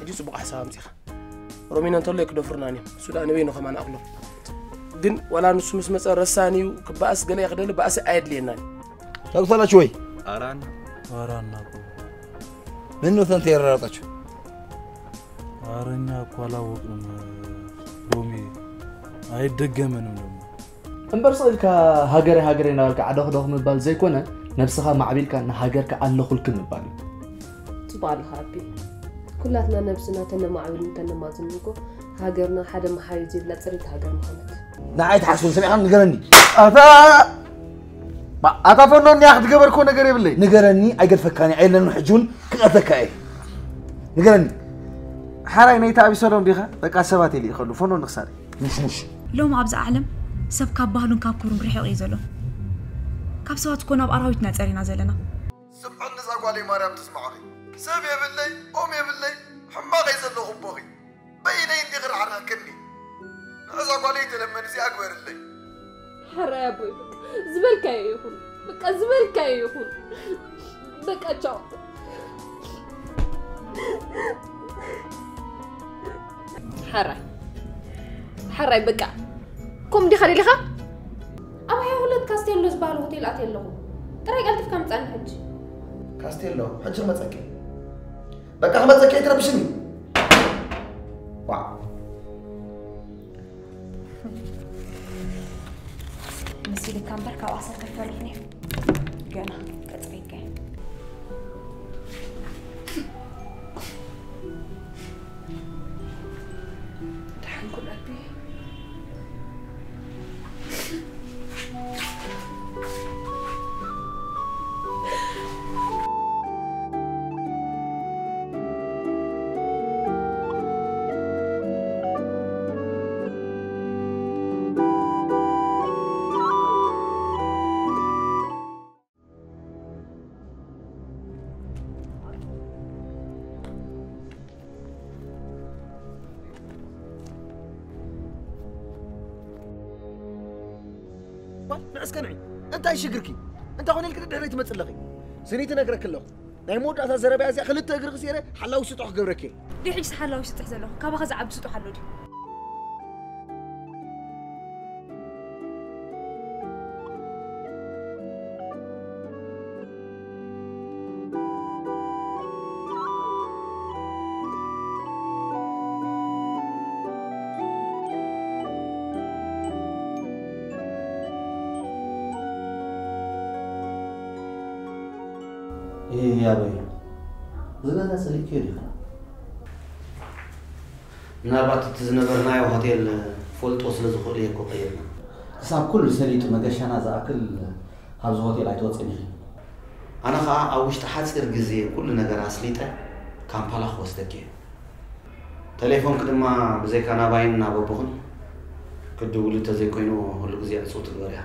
أزي صبغ حساب مزيخ رومينا نطلع كدفرناني سودان بينه كمان أقله دين ولا نسمس مثلا رساني وكبأس قال ياخذ بأس عيد لينا تقول شوي أرانا منو ثنتي راتشو أرنا كولا وقم رومي أي دقة منهم أمبرصيل كهاجر نالك عدخ مبال زي كونه نفسها معبيل كان هاجر كأنه خل كم مبالي تبالي هابي كلاتنا نفسنا تنا معبيل تنا ما زنقو هاجرنا حدا ما حيجي لا تصير هاجر محمد نعيد حسون سمعنا نقرني أتفنن ياخد قبر كون قريب لي نقرني أجل فكاني عيلنا نحجون كأتك أي نقرني حراي نيتا أبي سلام بيخا بقى سباتي لي خلو فنون نخساري مش لو ما أبز أعلم سب كاب بهلون كاب كورم بريحو يزلو كاب سوات كون أب أراويتنا تسارينا زلنا سبحان نزاق علي مريم تسمعي سب يا بالله أم يا بالله حماق يزلو غبوغي بينين دي غير عرها كني نزاق علي لما نزي أكبر اللي حرا يا بوي زبل كايهون بقى زبل كايهون بقى تشاو حراي بقى كم دي خلي لها أما هي ولد كاستيلو زبال هوتيل أتيلو ترى قلت في كم تاني حج كاستيلو حج ما تسكي بقى ما تسكي ترى بشني واو مسيلي كامبر كواسط تفرغني جانا كتريكه تحنقل أبي نعسكنعي أنت أي شجركي أنت هون الكل دهني تمثلقي سنيت نقرك كله نيمود أساس زربي أزي خليت أقرق سيرة حلاو سطح قبركي دي حيج حلاو سطح زلو كابا خز عبد سطح حلودي إيه يا بي زغنا سلي كيري نابات تزنبرنا وهوتيل فول توصل زخولي يكو قيرنا حساب كل سليت مقشنا زاكل هاز هوتيل ايتوصني أنا خا أوش تحسر جزية كل نجار أصليته كامبالا خوستكي تليفون كدما بزي كنا باين نابو بخون كدولي تزي كوينو هلو جزية صوت الغريا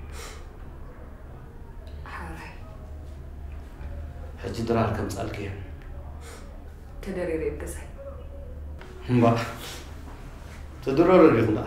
حجي درار كم سألكي كدريري بكسي مبا تدرور الرغم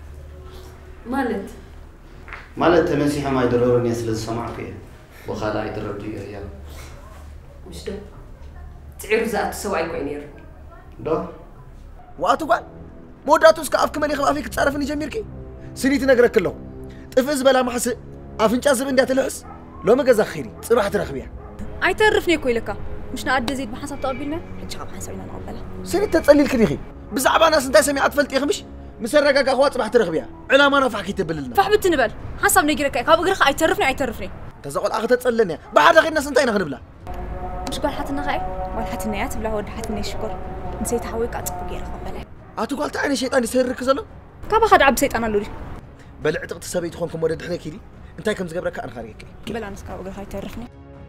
مالت تمسيح ما يدرورني يسل السماعك وخالا يدرب دي يا مش ده تعير زات سواي كوينير ده وقتو قال موداتوس كأفك ملي خلافيك تعرفني جميركي سنيت نقرك كله طفز بلا محس أفنجا زب اندي تلحس لو ما جزا خيري صراحة ترخبيها أي تعرفني كويلكا مش نعد زيد بحسب تقبلنا حتى ما حسبنا نقبلها سنيت تتصلي الكريخي بزعبا ناس انت سمعت فلت يخمش مسرقك اخوات صباح ترخبيها علا ما نفعك يتبللنا فحبت نبل حسب نيجرك كاب اغرخ اي تعرفني تزقل اخ تتصلني بعد غير الناس انتين غنبلا مش قال حتى غاي ولا حتى نيات بلا ود حتى نشكر نسيت حويك اطبق غير قبله اتو قالت عيني شيطان يسرك زلو كاب خد عب شيطان لوري بلعت تسبيت خونكم ود دحنا كيدي انتي كم زغبرك انا خاريك بلا ناس كاب اغرخ تعرفني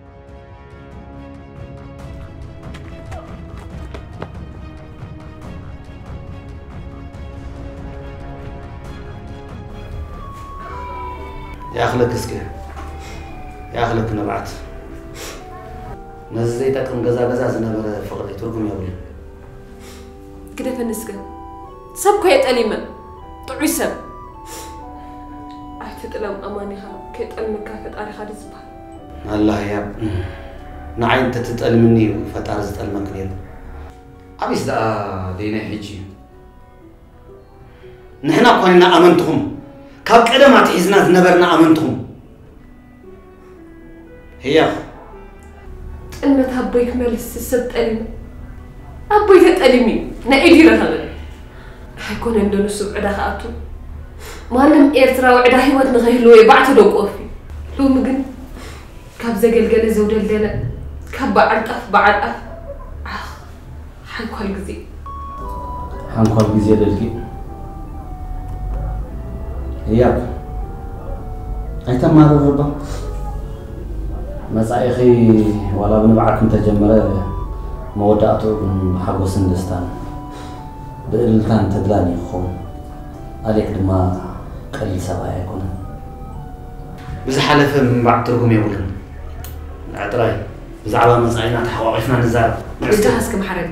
يا أخلك اسكي يا أخلك نبعت نزيتك مجزا زنبرة فقط تركم يا ولي كده فنسك سب كيت أليمة طعي سب أحفظ لهم أمانها كيت المكافت أري خالد زبها الله يا نعين تتتقل مني وفتار زتقل مكنير عبيس دا دينا حجي نحنا كنا أمنتهم كاب كده ما تحزنا نبرنا أمنتهم هي أنا تهبيك مالس السبت ألم أبوي تتألمي نأدي رهلا حيكون عندنا السبع دخاتو ما لم إيرترا وعدا هيوت نغيلو يبعت له قوفي لو مجن كاب زجل جل زود الدلا كاب بعد أف حنقول جزي حنقول جزي للكي هياك أنت ما رغبة مسايخي ولا بنبعكم تجمرة مودعته من حقوس هندستان بإلتان تدلاني خون عليك لما قليل سبايا يكون بزا حلفة من بعد تركم يقولون العطراي بزا عبا مساينا تحواقفنا نزار بزاهز كم حرق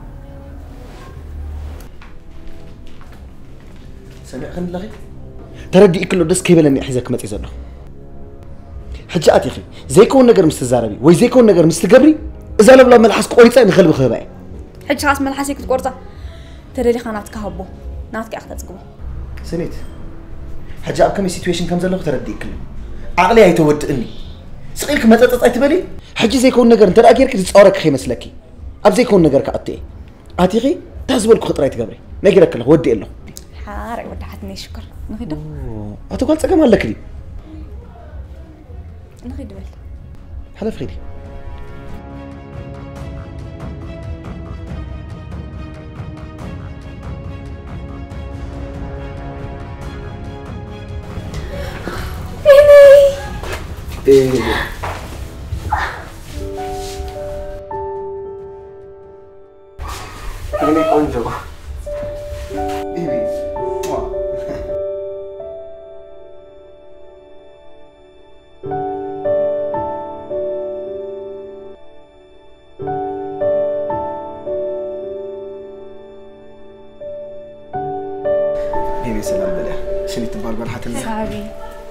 سمع خند لغي تردي كله دس كيبل اني احزك متي زلو حجات يخي زي كون نجر مستزاربي وي زي كون نجر مستقبري اذا لبلا ملحس قويصه نخلب خباي حج خاص ملحسك تقرصه تريدي خاناتك هبو ناتك اخذ تقبو سنيت حجا كم سيتويشن كم زلو تردي كله عقلي هيتود اني سقيلك متطط ايتبلي حجي زي كون نجر انت راكيرك تصورك خي مسلكي اب زي كون نجر كاتي اتيغي تزبلك خطراي تقبري نجرك له ودي له حارق ودعتني شكر نخيدو اتقول تقام لك لي نخيدو بل حلف خيري ini konco ini wah ini salam belah sini tebal berhati صاحبي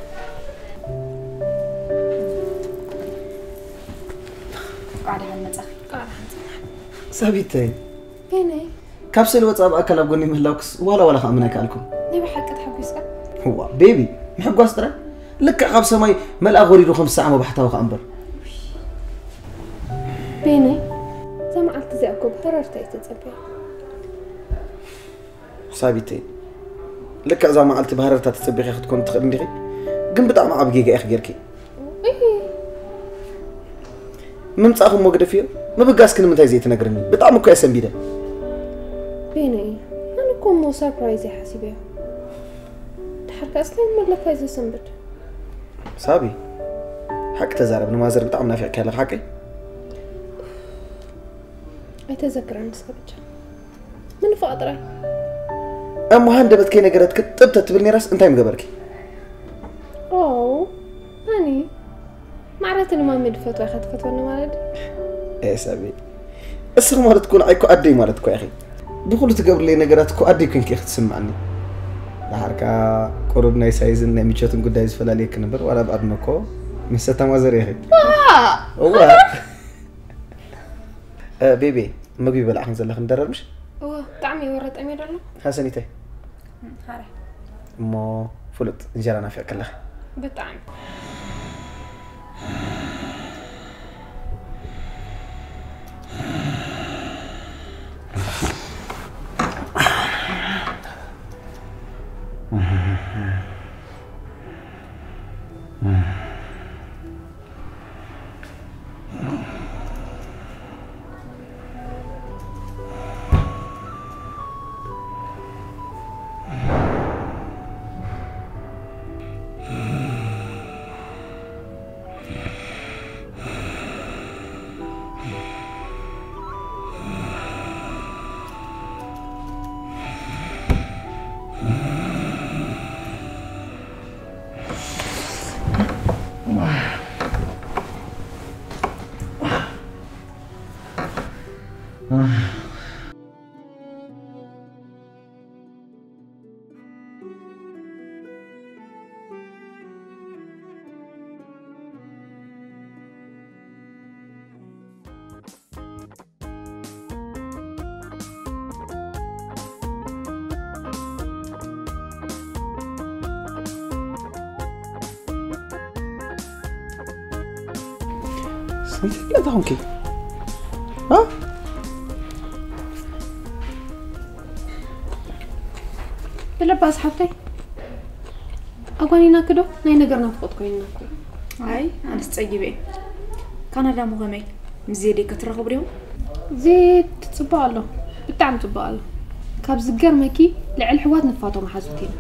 قاعد هالمتخ سابيتين فيني كابسل واتساب اكل ابغني مهلاوكس ولا خامنك عليكم نبي حلقة حبيسك هو بيبي محق استرا لك عقب سماي ملأ غوريدو 5 ساعه ما بحتاو خامبر فيني سمعت زي أكو بحررتي تتصبي سابيتين لك اذا ما قلت بهررتا تتصبي اخذ كنت تخدمي قم بطعم ابغيغا اخ غيركي من صاحو مقدفيو ما بقاس كن متى زي تنغرني بطعم كو يسنبيده بيني أنا كون مو سربرايز حاسبه تحرك أصلاً ملك هذا سنبت سابي حق تزارب نمازر بطعم نافع كاله حقي أتذكر أن سكبتش من فاطرة أما هندبت كي نقرأت كتبت تبني راس أنت مقبركي أوه أني معرفت إنه ما مدفت وأخذت فتوى إنه ما ردي إيه سابي السر ما تكون عيكو أدي ما تكون يا أخي بقول تقبل لي نقرأت كو أدي كنك ياخد تسمعني لحركة قربنا يسايزن نميشتن قد يزفل عليك نبر ولا بأدنكو مستا مازر يا أخي هو بيبي ما بيبلع حنزل لك ندرب مش أوه طعمي ورد أمير الله حسنيتي هاري مو فلت انجرانا في أكله بطعم سميتي لا تهون كي ها بلباس حبتي أقولينا كده ناي نقرنا فقط كوينا هاي أنا استعجبي كندا مهمة مزيدي كترخب اليوم زيت تصباله بتعم تصباله كابز قرمكي لعل حوات نفاتو محاسبتين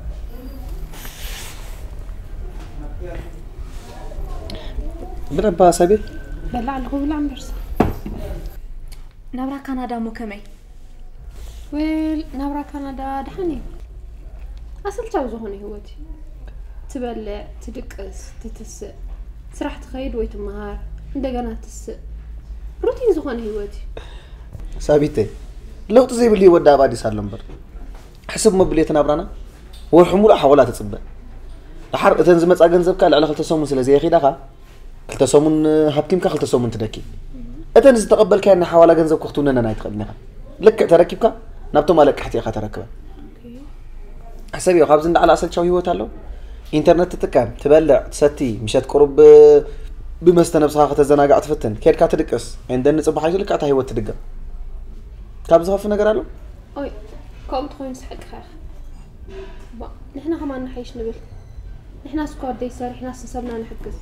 بلباس أبي بلع الغو بلع برسا نبرا كندا مهمة ويل نبرا كندا دحني أصل تعوزه هوني هوتي تبلع تدقس تتسق سرح تخيد ويتمهار عندنا تسق روتين زخون هوتي سابيتي لو تزيب اللي ودا بعد سالمبر حسب مبليتنا برانا والحمولة حولات تصبح الحرق تنزمت أجنزبك على خلت سومن سلزي أخي دخا خلت سومن هبتيمك خلت سومن تدكي أتنز تقبل كأن حوالة جنزبك وقتنا نايت قبلنا لك تركبك نبتو مالك حتى أخا تركبه حسابي وخابزن على أصل شو هو تالو إنترنت تتكلم تبلع تستي مشات قرب بمستنب صاحة الزناقة تفتن كير كاتدقس عندنا صباح يقول لك هي وتدقم كابز خاف نقرالو أوي كم تخون سحق خير با نحنا كمان نحيش نقول نحنا سكوار ديسر نحنا سبنا نحجز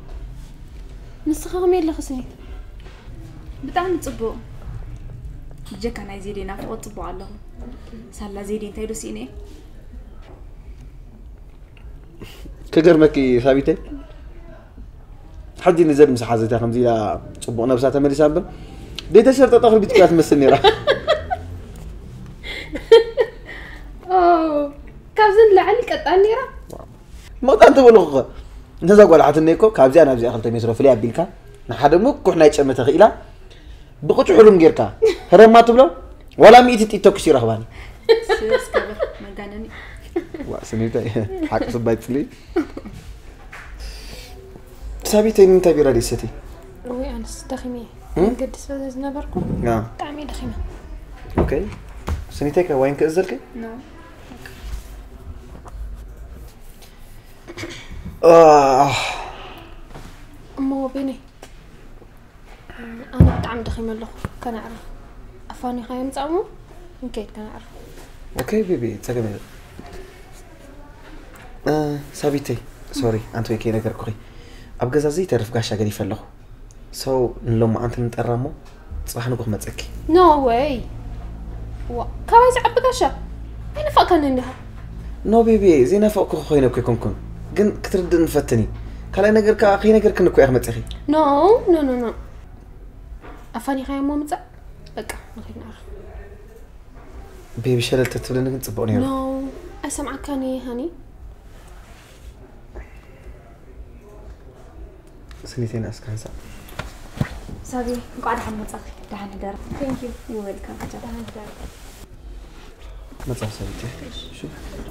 نسخة مين اللي خسنيت بتعمل تصبو جاك أنا زيدي نافق تصبو علىهم سهلا زيدي انتي دوسيني كجرمكي ثابتة حدي نزل مساحة زي تخمزي لا صبونا بساعة مري سامبل ديتا شرطة تاخر بيتكات مسني راح كابزن لعلك أتاني را ما أنت بلغة نزاق ولا حتى نيكو كابزي أنا بزي أخلت ميسرو فلي أبيلكا نحد مو كحنا يتشمع تخيلة بقول حلم غيركا هرم ما تبلو ولا ميتي تيتوك شيء رهباني سيرس كبر مجانني واسنيتا حق صبيت لي سابيتي من تبي رادي ستي روي أنا دخيمة قد سويت نبركم نعم تعمي دخيمة اوكي سنيتك وين كأزلك نعم أما بيني أنا بتعم دخيمة له كان أعرف أفاني خايم تعمو يمكن كان أعرف اوكي بيبي تسلمي سابيتي سوري أنت ويكي نقدر كوري أبغى زازي تعرف قاش أقدر يفلله سو لما أنت نتقرمو صراحة نقول ما تزكي نو واي كوايز عبقاشا أنا فاكر إنها نو بيبي زينا فوق خوينا كون جن كترد نفتني كلا نقدر كأخي نقدر كنكو يا أحمد أخي نو أفاني خايم مو متى بقى نخلي نعرف بيبي شلل تتولى نقدر تبوني نو أسمع كاني هاني سنتين أسكان سا سابي قاعد حمد أخي دعنا دار ثانك يو يو ويلكم دعنا دار ما تصير سابيتي شو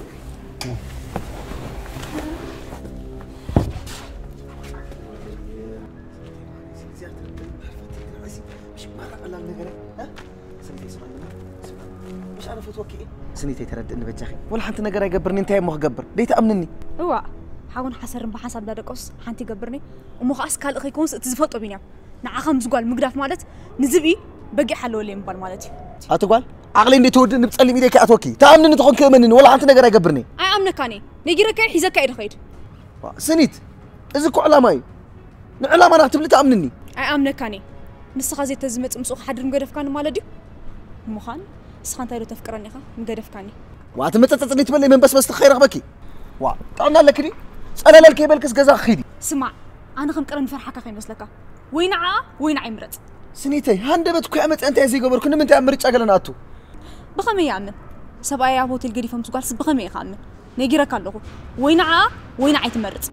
مش عارف اتوكي سنيتي تردني بجاخي ولا حنت نقر يقبرني انت مو قبر ديت امنني هو حاون حسر بحسب دقص حنتي قبرني ومو خاص كال اخي كونس تزفطو بينيا نعخم زغال مغداف مالت نزبي بقي حلو لي مبال مالتي اتقال عقلي اني تود نبصلي ميديك اتوكي تامنني تكون كمنني ولا حنت نقر يقبرني اي امنكاني نيجيرك حيزك ايد خيد سنيت اذا كو علاماي نعلامه انا تبلي تامنني اي امنكاني نسخه زي تزمت مسخ حدر مغداف كان مالدي مخان سخان تايلو تفكرني خا مغداف كاني واتمتتصني تبلي من بس خير رغبكي وا طعنا لك دي انا لك يبلكس غزا خيدي سمع انا خنقرن فرحك خاين مسلكا وين عمرت سنيتي هندبتكو امت انت زي غبر كنا من تامرج اغلنا اتو بخمي يامن سبايا هوتيل غدي فمس قال سبخمي خامن نيغيرك الله وين عيتمرت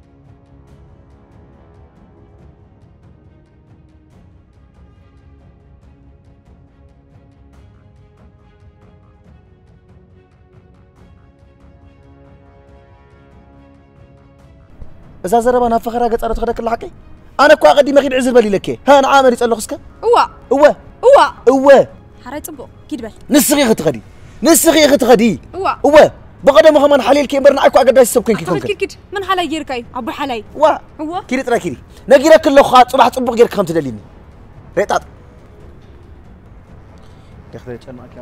إذا زربنا فخرة قد صارت خدك الحكي أنا كوا قدي ما خيد عزل بالي لك ها أنا عامل يسأل خسك هو حريت بو كيد بال نسخي خت غدي هو بقدم كمان حليل كيمبر نعيكو أقدر يسوق كين كيد من حلاي جيركاي أبو حلاي هو كيري ترى كيري نجيرا كله خاط صباح صبح غير كم تدليني ريتات تخذ أنا معك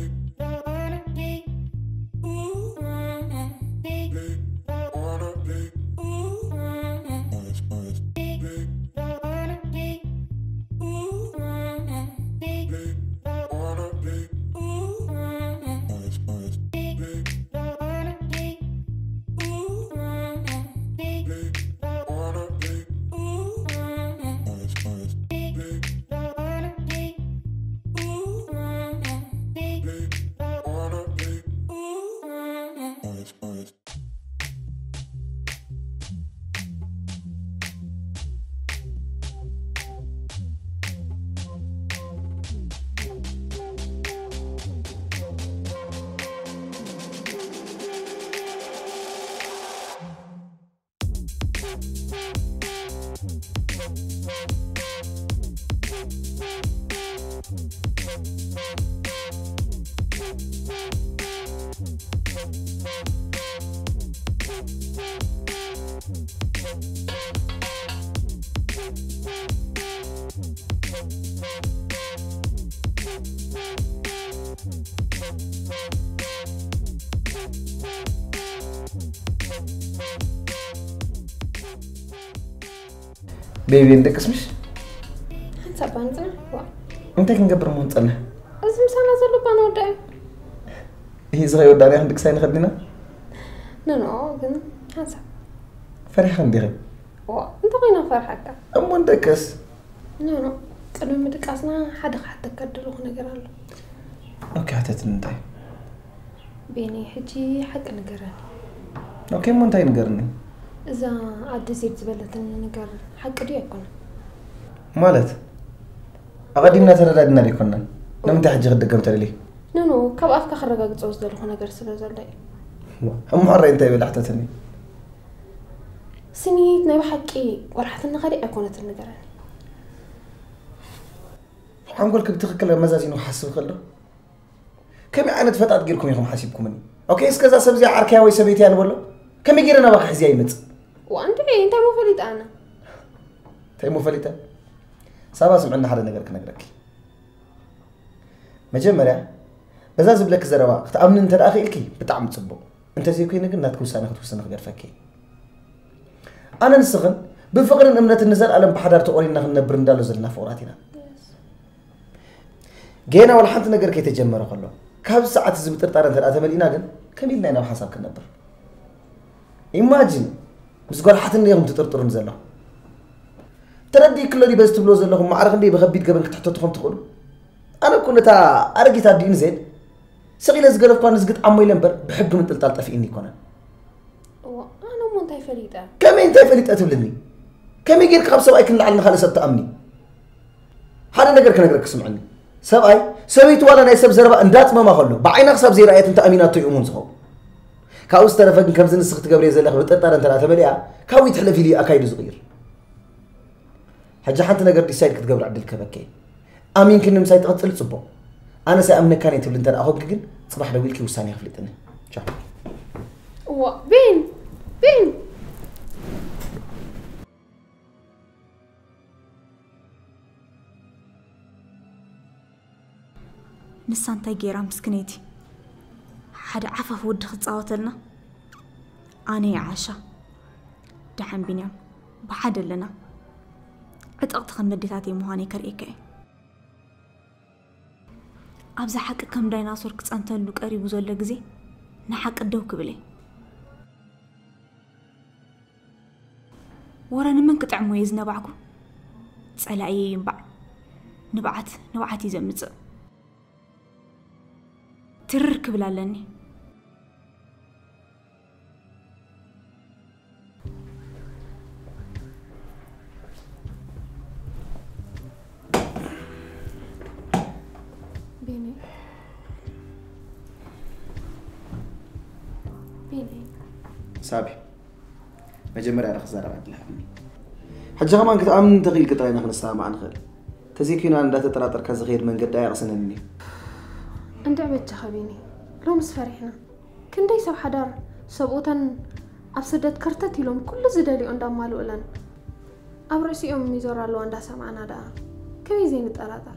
بيبي عندك اسمش؟ أنت بانزنا؟ أنت كن قبر مون تنا؟ أزم سنة زلوا بانوداي. هي صغير وداني عندك ساين خدنا؟ نو كن هنسا. فرح عندي أنت غينا فرحك. أم عندك اس؟ نو قدم مدك أصلا حتى كدلو نجرالو. أوكي حتى تنتهي. بيني حجي حق نجرالي. أوكي مو انتهي نجرني. إذا عاد زيد زبلة نجر حق دي يكون. مالت؟ أقدمنا ترى ردنا لي كنا. لم تحجي غدك قمت لي. نو كاب أفكار خرجت جوز دلو نجر سلازلي. هم مرة أنت بلحتتني. سنيت نبي حكي ورحت النغري أكونت النجراني. حنقولك بتخكل مزازين وحاسب خلو. كم عانت فتاة غيركم يخم حاسبكم مني. أوكي إسكذا سبزي عركها ويسبيتي أنا ولا؟ كم يجينا بقى حزياي مت. وأنت ليه أنت مو فليت أنا. تي مو فليتة. سابا سمعنا حدا نجرك. مجمرة. بزاز بلك زروا. تأمن أنت الأخي إلكي بتعم تصبو. أنت زي كي نقول ناتكو سنة غير فكي. أنا نسخن بفقر إن أمنة النزال ألم بحضر تقولين نحن نبرندالو زلنا فوراتنا. جينا ولا حد نجر كي تجمعوا خلوا. كم ساعة زبطر ترى أنت أتمنى إناجن كميلنا أنا وحساب كنبر. Imagine بس قال حتى إنهم تطرطر نزله. تردي كل اللي بس تبلوز لهم ما عرف اللي بخبيت قبل تحت تخم تقول. أنا كنت أرجع تدين زين. سقيل أزقر في قان زقت عمي لمبر بحب من تلتالت في إني كنا. أنا مو أنت فريدة. كم أنت فريدة أتبلني؟ كم يجيك خمسة وأكل لعلنا خالص تأمني. هذا نجر كنجرك سمعني. سبعي سويت ولا نايسب زربا اندات ما خلو بعينك سب زي رايت انت امينات يؤمن زو كاوس ترفق كم زين سخت قبري زلخ بتطر انت لا تبليا كاوي تحلفي لي اكايد صغير حاجه حتى نجر ديسايد كتقبر عبد الكبكي امين كن مسايت قتل صبو انا سامنك كان يتبل انت اخوك كن صباح دويلكي وساني خفلتني شاف بين نسان تايجيرا مسكنيتي حدا عفاف ود خصاوتلنا اني عاشا دحن بنيام بحد لنا عطقت خمدتاتي مهاني كريكاي ابز حق كم ديناصور كصنتلو قريبو زله غزي نحق دو كبلي ورا نمن كطعمو يزنبعكو صلاي ينبع نبعت يزمص تركب لالني بيني سابي مجمر أنا خزارة بعد لحبني حجة كمان كنت أمن تغيل كتاينا خنستها مع نخل تزيكينا عن لا تتراتر كذا غير من قد أغسنني أنت عبيت خبيني لو مسفرحنا كندي سو حدار سبوتن أبسدت كرتت لهم كل زدالي عند مالو لن أبرسي ميزور الله عند سمعنا دا كويزين التلاتر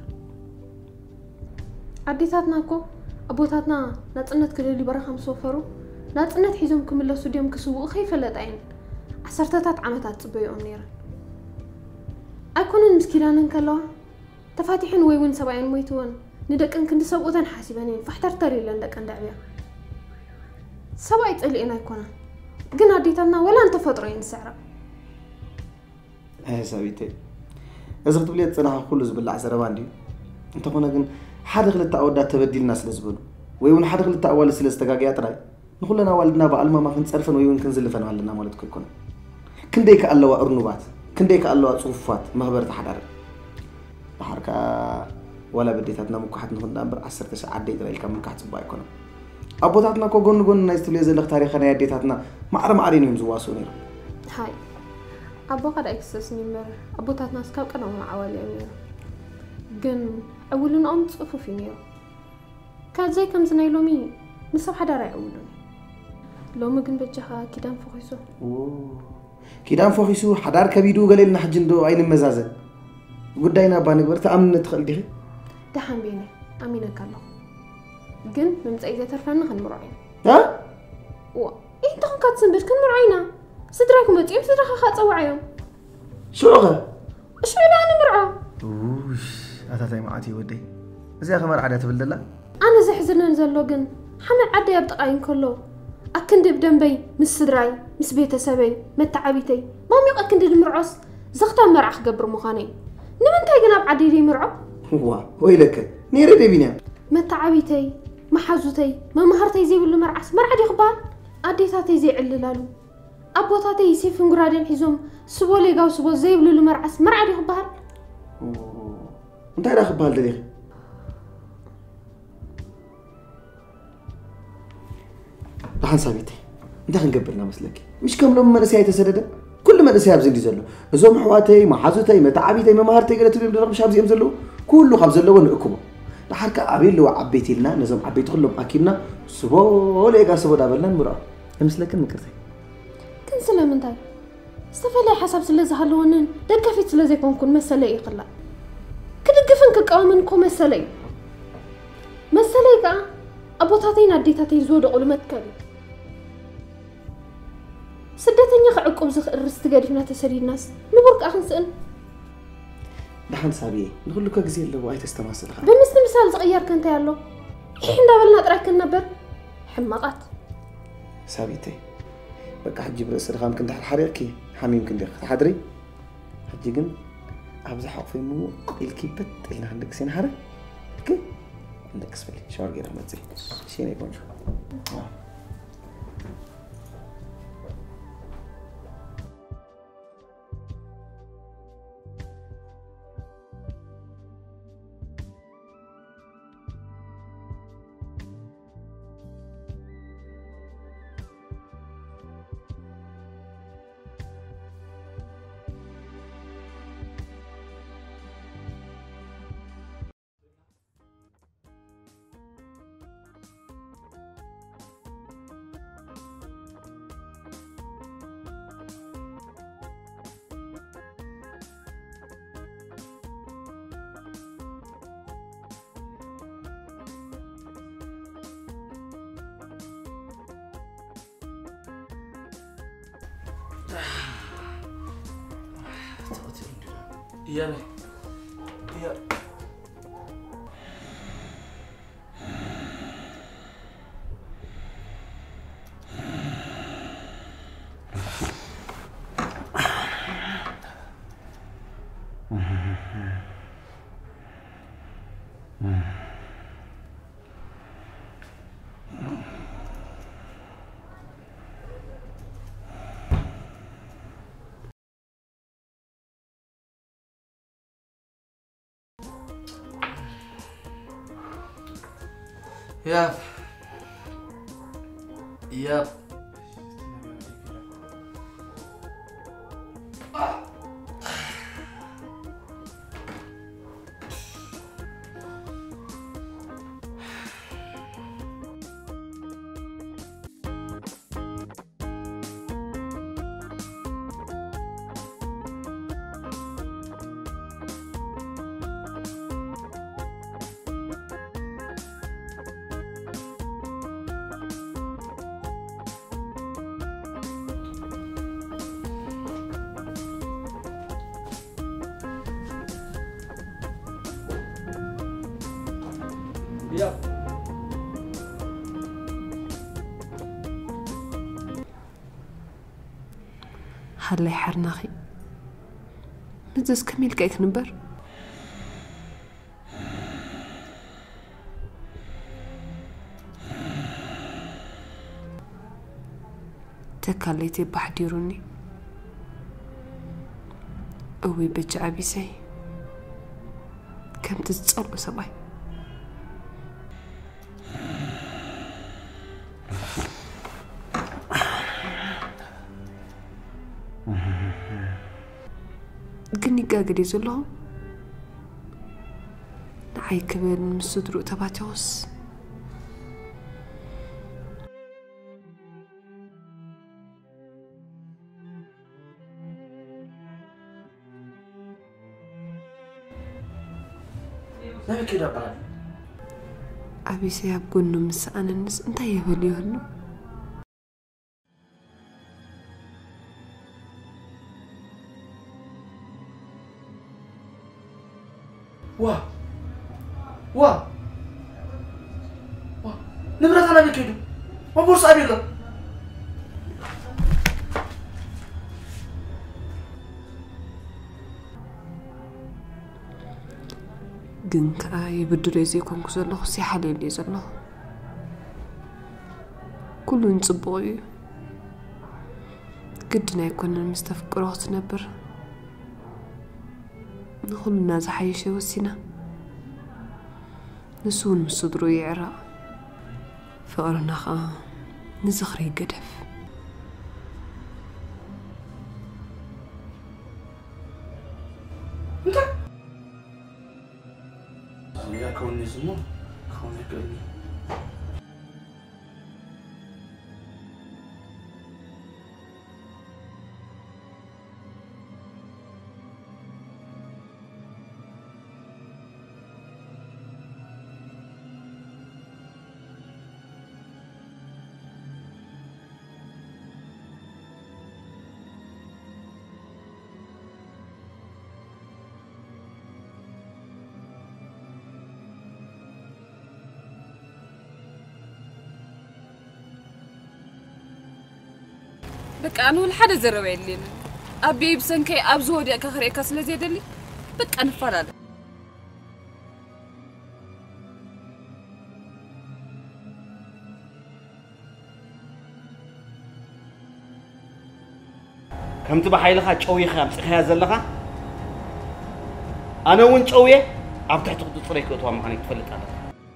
عديتاتنا كو أبوتاتنا نتقنت كل اللي برخم سوفرو نتقنت حيزهم كمل سوديوم كسوق خيف لتعين عسرتات عمتات صبيهم نيرا أكون المسكيلان كلها تفاتيحن ويون سبعين مويتون ندك إن كنت سبوتن حاسبانين فاحترتري لندك عند عبيا سبعت اللي أنا يكونه قنا عديتاتنا ولا أنت فطرين سعره هاي سويتي إذا تبليت صراحة كل زبل عسرة باندي أنت قلنا جن حد خلت تعودات تبديل الناس لزبون ويون حد خلت تعوال سلستجاجات راي نقول لنا والدنا بعلمه ما كنت صرفن ويون كنزل فن على مالتك يكون كنديك الله وأرنوبات كنديك الله صوفات ما خبرت حدا بحركة ولا بديتنا مكحت نخد نمبر 10 9 عديت راي كم مكحت صباي يكون أبوتاتنا كو جون ناس تبلي زي تاريخنا يديتنا ما عارين يمزواسونير هاي أبو قد أكسس نمر أبو تاتناس كاب كانوا مع عوالي أمير جن أولون أم تصفوا في مير كان زي كم زناي لومي نصب حدا راي أولون لو ما جن بتجها كيدان فوخيسو كيدان فوخيسو حدار كبيدو قليل نحجندو عين المزازة قدينا بانقبر تأمن ندخل دي دحن بيني أمينك الله جن من زي ترفعنا خن مرعين ها إيه تخن كاتسن بيت كن مرعينا صدركم بتيم صدرها خاص وعيهم شو لغة؟ شو إلى أنا مرعى؟ وش أتاتي معاتي ودي زي خمر عادة تبلدلا أنا زحزنا نزل لوجن حمل عادة يبتقين كله أكند بدنبي مس صدراي مس بيت سبي متعبيتي ما ميق أكند المرعص زغتا مرعخ قبر مخاني نمن تاي جناب عادي لي مرعى وا ويلك نيري دي بينا متعبيتي ما حزوتي ما مهرتي زي بالله مرعص مرعدي خبال أديتاتي زي عللالو أبوتاتي يسيف نقرادين حزوم سبو لي قاو سبو زي بلو مرعس مرعدي خبال انت هيدا خبال دليخ رح نسابيتي انت هنقبلنا مسلك مش كم لما نسيها يتسدد كل ما نسيها بزين يزلو زوم حواتي ما حزوتي ما تعبيتي ما مهرتي قلت لي بدنا مش حابزي يمزلو كله خبزلو ونقكمه لحركة عبيل لو عبيتي لنا نزوم عبيت كلهم أكيدنا سبو لي قاو سبو دابلنا مرا مسلك المكرتي كنسلا من تاي استفالي حسب سلازة هالونين دقفت سلازة كون مسألة يقلا كدقفن كقامنكم مسألة كا أبو تاتين أديتاتي زود علمت كلي سدتني خعقب زخ الرستقادي فينا تسري الناس نبرك أخن سئن دحن سابيه نقول لك أجزي اللي وايد استماسل خا بمثل مثال صغير كنت يالله إحنا دابلنا تراك النبر حمقات سابيتي بقى حجي برأس الغام كنت حريقي حميم كنت حدري حجي جن أبزح حقفي مو الكيبت اللي عندك سين حرق كي عندك سبلي شو أرجع رحمة زي شيء يكون شو يا يا يا يا هلا يحرنا أخي نزز كميل كيك نبر تكاليتي بحديروني أوي بجع بيسي كم تتصلوا سباي قني قاقل يزلهم نعي كبير مسدرو تباتوس نبي كده بعد أبي سياب قنو مسأنا الناس انت يهولي هنو وا نبرة أنا بكيدو ما بورس أبي له ግን ከዓ ይብድር እዚ ኮንኩ ዘለኹ ሲሓልየሉ እዩ ዘለኹ ኩሉ ንፅቡቕ እዩ ግድን ኣይኮነን ምስ ተፍቅሮ ክትነብር ንኹልና ዝሓየሸ ወሲና ንሱ እውን ምስ ስድሩ ይዕራቕ ፍቕርና ከዓ ንዝኽሪ ይገደፍ يا كوني زمو كوني قلبي بقى أنا الحد زربي اللي أبي بسنكي أبزودي كخري كسل زيد اللي بقى نفرد كم تبى حيلها شوي خامس خيال زلها أنا وين شوي عم تحت خطوط طريق وتوام عني تفلت أنا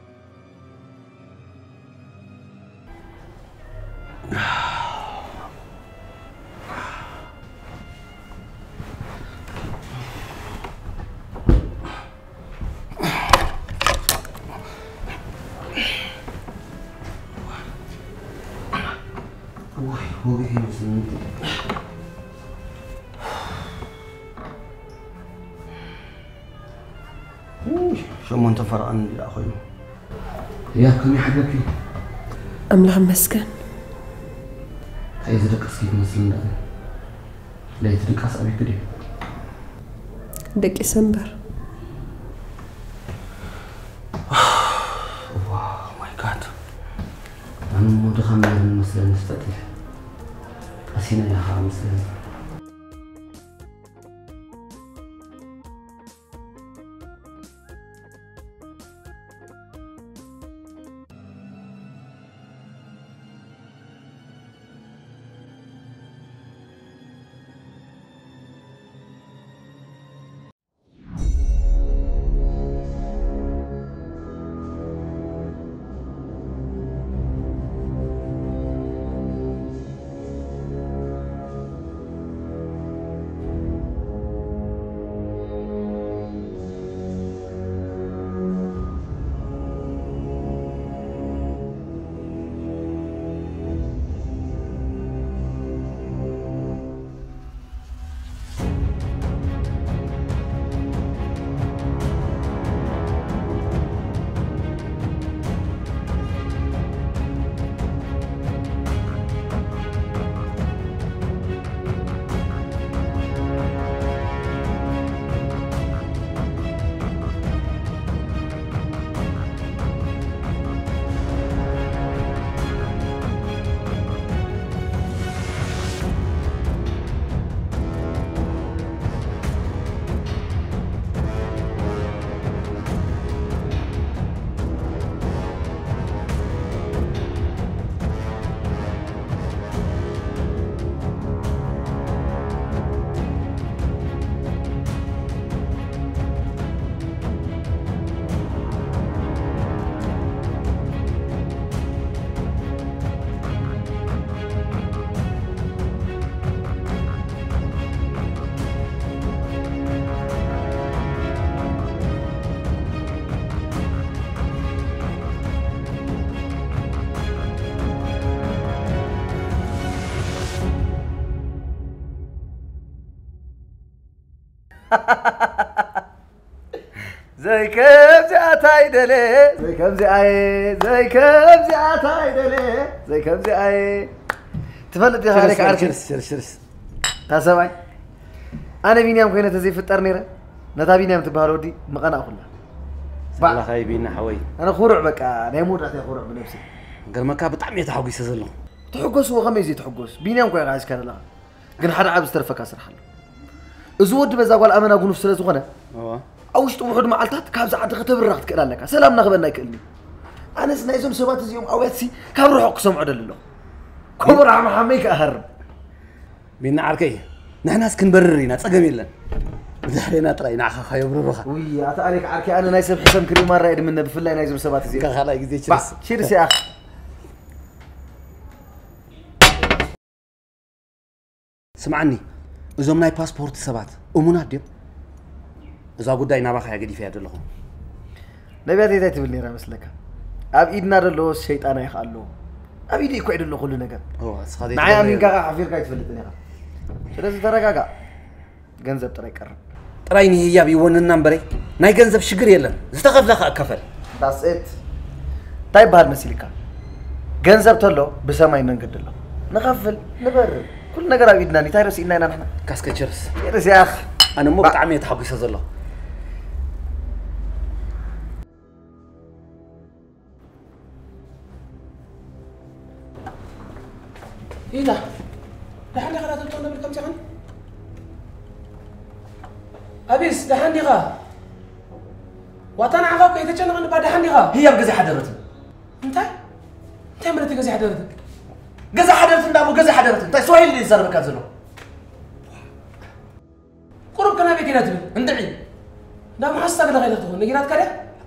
شو ما انت فرقان يا اخوي يا كم يا حبيبي أملاح مسكن عايز ادركس كيف مثل لا يتركس ابي كده دك سمبر واو ماي جاد انا مو دخلنا مثلا نستفتح اسينا يا حرام مثلا زي كم زعتاي دلي زي كم زعاي زي كم زعتاي دلي زي كم زعاي تفلت يا هاريك عارك شرس تاسمعي انا بينيام كاينه تزي فطر نيره نتا بينيام تبهالو دي مقنا كلها والله خايبين حوي انا خورع بقى انا مود راتي خورع بنفسي قرمكا بطعم يتحقس زلو تحقس وخميس يتحقس بينيام كاين عايز كان لا ግን ሓደ ዓብ ዝተረፈካ ስራሕ ኣሎ እዚ ወዲ በዛ ጓል ኣመና ጉኑፍ ስለ ዝኾነ ኣብ ውሽጡ ውሑድ መዓልታት ካብዚ ዓዲ ከተብርኽ ትክእል ኣለካ ሰላም ናክበና ይክእልኒ ኣነስ ናይዞም ሰባት እዚኦም ኣውያትሲ ካብ ርሑቕ ክሰምዖ ደሊ ኣለኹ ከምኡ ራሕማ ሓመይ ክኣሃርብ ቢና ዓርከይ ንሕናስ ክንበርር ኢና ፀገም የለን ብድሕሪና ጥራይ ንዓኻ ካየብርሩኻ ውይ ኣተ ኣሌክ ዓርኪ ኣነ ናይ ሰብ ሕሰም ክሪኡ ማራ እየ ድምነ ብፍላይ ናይዞም ሰባት እዚኦም ካልኣይ ግዜ ችርስ ችርስ ያ سمعني እዞም ናይ ፓስፖርት ሰባት እሙናት ድዮም እዛ ጉዳይ ናባኻ ያገዲፈ ያደለኹም ነቢያት እንታይ ትብል ነይራ መስለካ ኣብ ኢድና ደሎ ሸይጣና ይኽኣሎ ኣብ ኢድ ይኩዕ ደሎ ኩሉ ነገር ንዓይ ኣሚንካ ሓፊርካ ይትፈልጥ ነይራ ስለዚ ተረጋጋ ገንዘብ ጥራይ ቀርብ ጥራይ ንህያብ ይወንና እምበረይ ናይ ገንዘብ ሽግር የለን ዝተኸፍለኻ እከፈል ዳስት እንታይ ይበሃል መሲልካ ገንዘብ ተሎ ብሰማይ መንገዲ ኣሎ ንኸፍል ንበርር كل نجار بيدنا نتايرس إننا نحن كاسكتشرس يرس يا أخ أنا مو بتعمي تحقق سزله إيه ده حندي غا تطلع بالكم سكن أبيس ده حندي غا وطن عفاك إذا كان غن بعد حندي غا هي بجزء حضرت أنت مرتي جزء حضرت جزء حضرت ندابو جزء حضرت أنت سوي اللي زار بكذله قرب كنا بيتي ناتبي اندعي دا محسا قد غير تقول نجيرات كده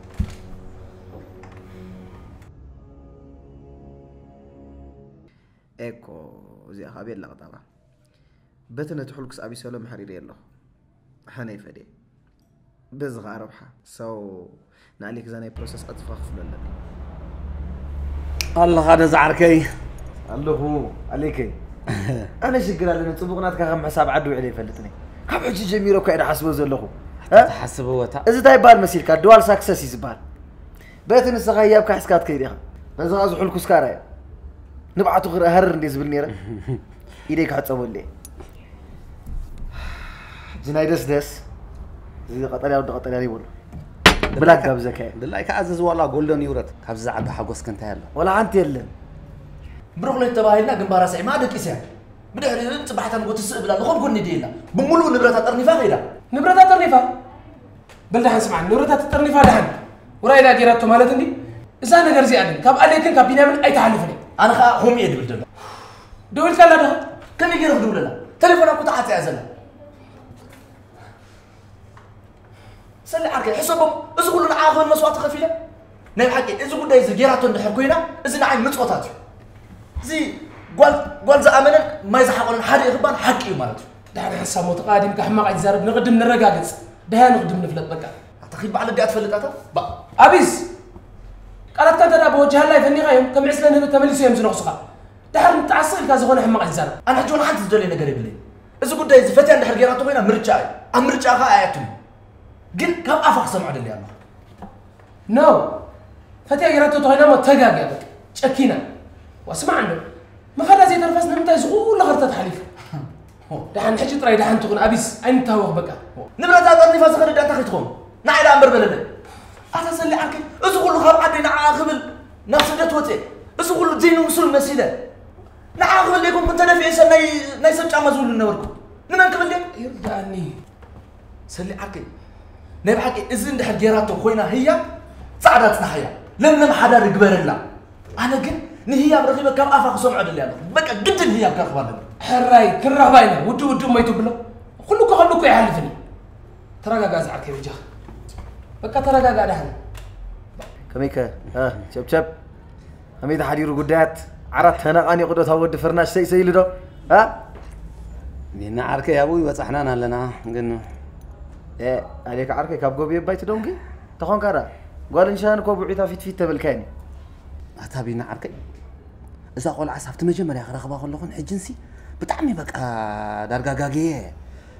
ايكو زي خابير لا طبعا بتنا تحلكس ابي سلام حريري الله حني فدي بزغ ربحه سو نعليك زاني بروسس اطفاخ فلل الله هذا زعركي الله هو عليكي انا شكرا لنا طبقنات كم حساب عدو عليه فلتني كم حجي جميرو كاين حسبو زلخو تحسبوا وتا اذا تاي بال مسير كا دوال ساكسس يزبال بيتن السغياب كحسكات كيديها بزغازو حلكس كاراي نبعتو غير هرر نديز بالنيره ايديك حصبوا لي جنايدس دس زي قطريا ود قطريا يبول بلاك كاب زكاي دلاي كعزز والله جولدن يورت كابز عبد حقوس كنت يلا ولا انت يلن بروغ لتباهينا جنبارا سعي ما دك اسيا بدحري صباحتا نقول تسق بلا نخب كون ديلا بملو نبرات الطرنيفه غيدا نبرات الطرنيفه بل دحن سمع نبرات الطرنيفه دحن وراي لا غيراتو مالت اندي اذا نغير زي ادن كاب عليكن كاب بينامن اي تحلفني انا خا هم يدبل دول دول كلا ده كم يغير دوللا تليفونك قطعت يا زلمه سلي عركه حسبهم اذا كلنا عاقل مسوات خفيله ناي حقي اذا قد اذا غيراتو ندحر كوينا اذا نعي مصوتات زي قال زعمنا ما يزحقون حد يخبان حقي مالته دحن حساب متقادم كحماق يزارب نقدم نرقاقص ده نقدم نفلت بقى اعتقد بعد دي اتفلتاتا با ابيس قالت كذا بوجه الله يفني غيم كم عسلنا تملسوا يمزن خصخا دحر متعصب كازغون حماق يزارب انا حجون حد تدلي نغير يبلي اذا قد اذا فتي عند حرقيراتو وين مرجعي امرجع خا اياتهم قل كم افق سمع دلي الله نو فتي غيراتو توينا ما تغاغا شكينا واسمع عنده ما خدا زي ترفسنا انت زغول لغرت حليف دحن حجي طراي دحن تكون ابيس انت هو بقى نبرت اطني فاسخ انت تخيتهم نعيد امبر بلل اتسلي عنك ازغول خاب عندنا عاقبل نفس جت وتي ازغول زين وصل مسيده نعاقبل لكم كنت انا في سناي ناي سجا مزول نوركم نمن قبل لك يرداني سلي عنك نبي حكي اذن دحر جيراتو خوينا هي صعدتنا حيا لم حدا رقبر الله انا قلت نهي برغيبه كم افاق سمع دلي الله بقى قد نهي كرخبان حراي كره باينه ودو ما يتبلو خلوكو يحلفني ترى زعك يا وجه بقى ترى دحن كميكا ها شب حميد حديرو قدات عرت هنا اني قدوت اود فرناش سي لدو ها بينا عركه يا ابوي وصحنا لنا قلنا ايه عليك عركه كاب غوبي بايت دونغي تخون كارا قال انشان كو بعيتا فيت تبلكاني اتا بينا عركه اذا قول عصفت مجمريا رخبا كلكم حجنسي بطعمي بقى دارغاغاغي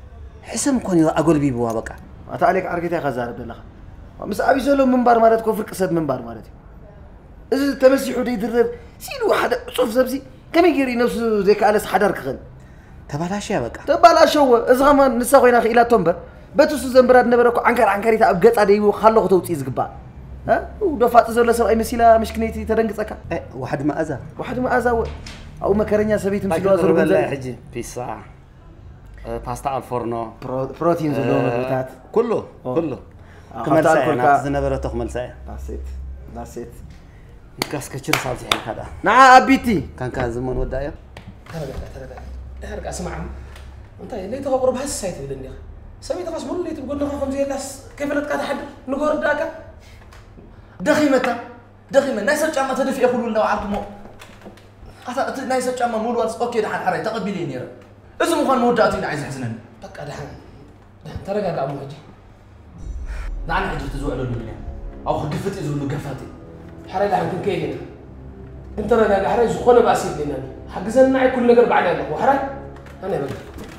حسم كوني أقول بيبوا بقى أنت عليك عرقتي خزارة بالله مس أبي زلوا منبر مالتك وفرق سب منبر مالتي إذا تمسحوا دي درب سيلو واحد شوف زبسي كم يجري نفسه زي كأنس حدر كخل تبالاش يا بقى تبالاش هو إذا ما نسوي ناخي إلى تنبر بتوسو زنبرات نبرك عنكر يتأبجت عليه وخلوا توتيز قبا ها ودفعت زول سو أي مسيلة مش كنيتي ترنق سكا واحد ما أذى أو مكرنيا سبيت مسلوة زرب الله حجي بيتزا باستا على الفرن بروتين زلون بتاعت كله كمل ساعة نعطي زنبرة تخمل ساعة نسيت كاس كتير صار زي هذا نعم أبيتي كان كازمون ودايا ترى اسمع انت ليه تغبر بهالسايت بدني سميت خاص مول اللي تقول لنا زي الناس كيف لا تحد نقول داك دخيمة ناس الجامعة تدفع يقولوا لنا وعرضمو أتا ناس الجامعة مول وارس أوكي دحين حري تقبلين يرى إذا مخان موداتين عايز حزنني بقى دحين ترى قاعد أمو هجي دعنا حجر تزوع له الدنيا أو خقفت إذا له قفاتي حري دحين كن كيلنا انت رجع حري زخونه باسيد لنا حجزنا معي كل نجر بعدين وحري أنا بقى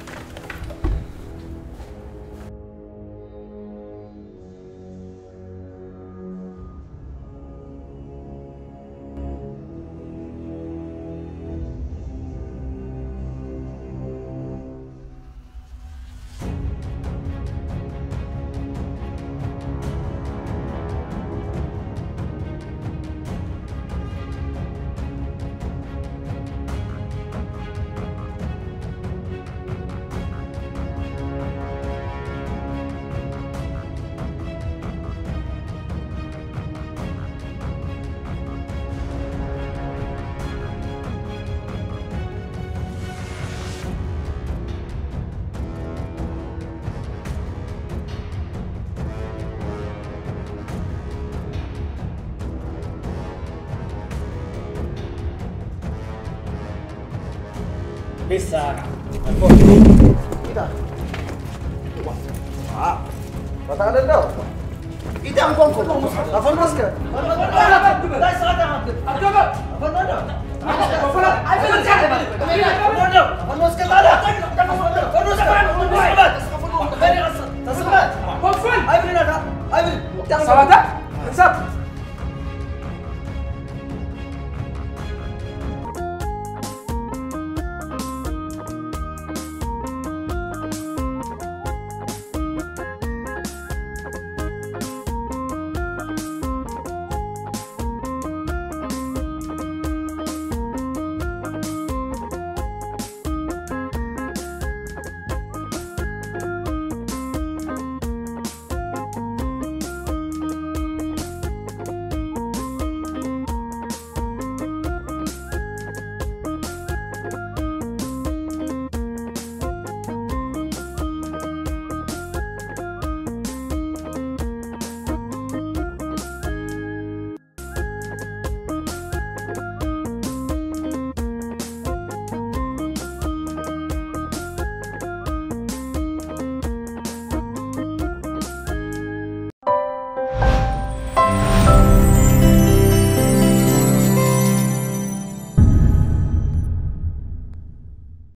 بيتزا إذا فتعال الدور إذا أنكم كلهم أفضل مسكر لا يساعدنا أكبر أفضل صلاة؟ انساب